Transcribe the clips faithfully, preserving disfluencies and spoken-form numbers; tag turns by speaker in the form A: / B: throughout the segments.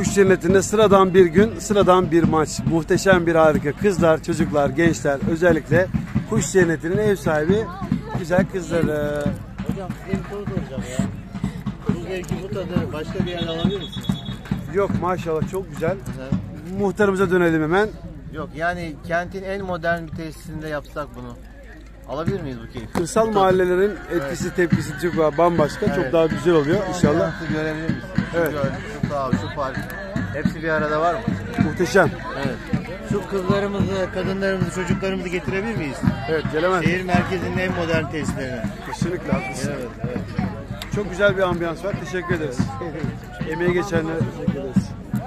A: Kuş cennetinde sıradan bir gün, sıradan bir maç. Muhteşem bir harika. Kızlar, çocuklar, gençler, özellikle kuş cennetinin ev sahibi güzel kızları.
B: Hocam size bir soru soracağım ya. Bu zevki, bu tadı başka bir yerde alabilir misin?
A: Yok maşallah, çok güzel.
B: Hı.
A: Muhtarımıza dönelim hemen.
B: Yok yani kentin en modern bir tesisinde yapsak bunu. Alabilir miyiz bu keyfi?
A: Kırsal mahallelerin etkisi, evet, tepkisi çok bambaşka. Evet. Çok daha güzel oluyor inşallah.
B: Şu görebilir misin?
A: Evet.
B: Şu göl, şu sağ, şu park. Hepsi bir arada var mı?
A: Muhteşem.
B: Evet. Şu kızlarımızı, kadınlarımızı, çocuklarımızı getirebilir miyiz?
A: Evet, gelemez.
B: Şehir merkezinin en modern tesislerine.
A: Kesinlikle haklısın.
B: Evet, evet.
A: Çok güzel bir ambiyans var. Teşekkür ederiz. Emeği geçenlere teşekkür ederiz.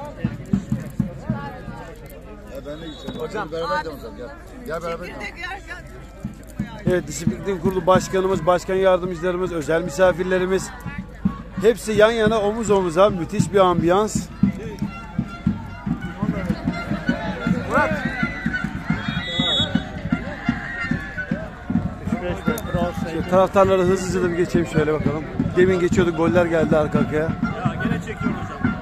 C: Ya ben de gideceğim. Hocam. Beraber gidelim hocam. Gel. Gel beraber gidelim.
A: Evet, Disiplin Kurulu Başkanımız, Başkan Yardımcılarımız, özel misafirlerimiz hepsi yan yana, omuz omuza, müthiş bir ambiyans. Murat. Şöyle taraftarlara hızlıca da bir geçeyim şöyle bakalım. Demin geçiyorduk, goller geldi arka arkaya.
D: Ya gene çekiyorum hocam.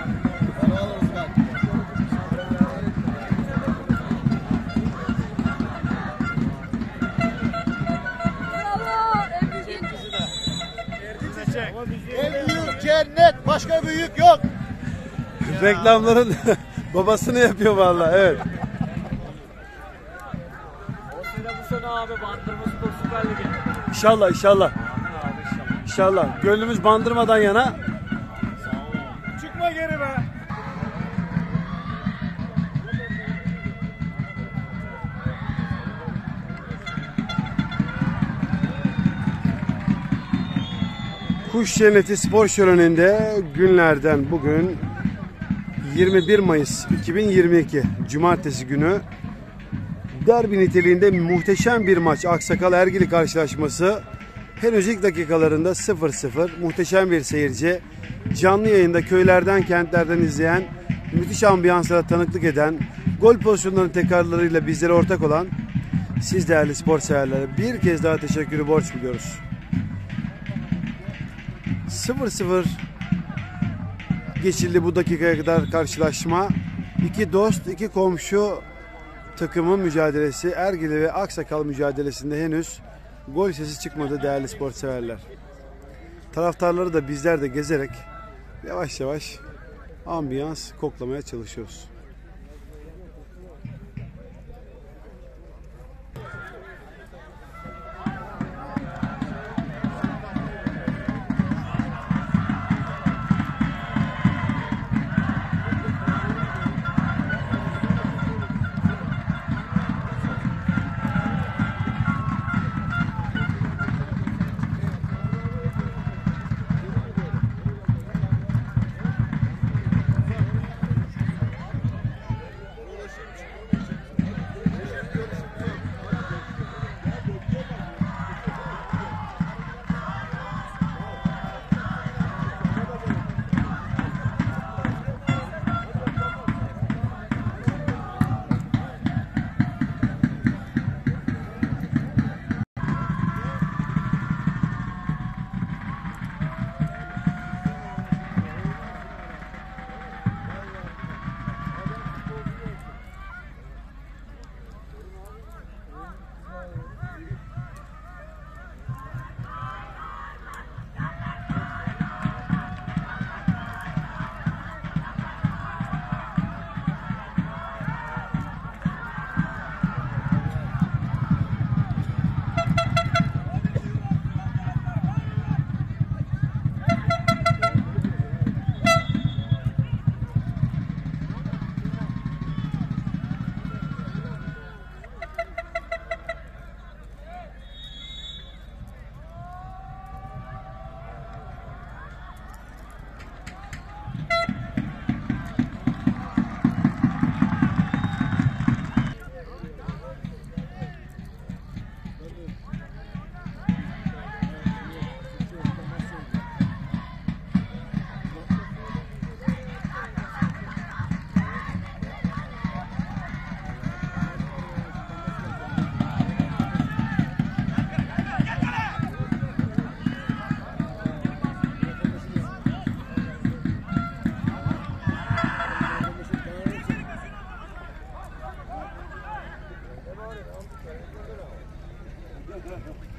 C: En büyük cennet, başka büyük yok.
A: Reklamların babasını yapıyor vallahi, evet.
D: O sene bu sene abi Bandırma Spor Süper Ligi.
A: İnşallah, inşallah.
D: Abi inşallah.
A: İnşallah. Gönlümüz Bandırma'dan yana.
D: Çıkma geri be.
A: Kuş Cenneti Spor Şöleni'nde günlerden bugün yirmi bir Mayıs iki bin yirmi iki Cumartesi günü derbi niteliğinde muhteşem bir maç. Aksakal Ergili karşılaşması henüz ilk dakikalarında sıfır sıfır. Muhteşem bir seyirci. Canlı yayında köylerden, kentlerden izleyen, müthiş ambiyanslara tanıklık eden, gol pozisyonlarının tekrarlarıyla bizlere ortak olan siz değerli spor severlere bir kez daha teşekkürü borç biliyoruz. sıfır sıfır geçildi bu dakikaya kadar karşılaşma. İki dost, iki komşu takımın mücadelesi, Ergili ve Aksakal mücadelesinde henüz gol sesi çıkmadı değerli spor severler. Taraftarları da bizler de gezerek yavaş yavaş ambiyans koklamaya çalışıyoruz. Gel gel gel.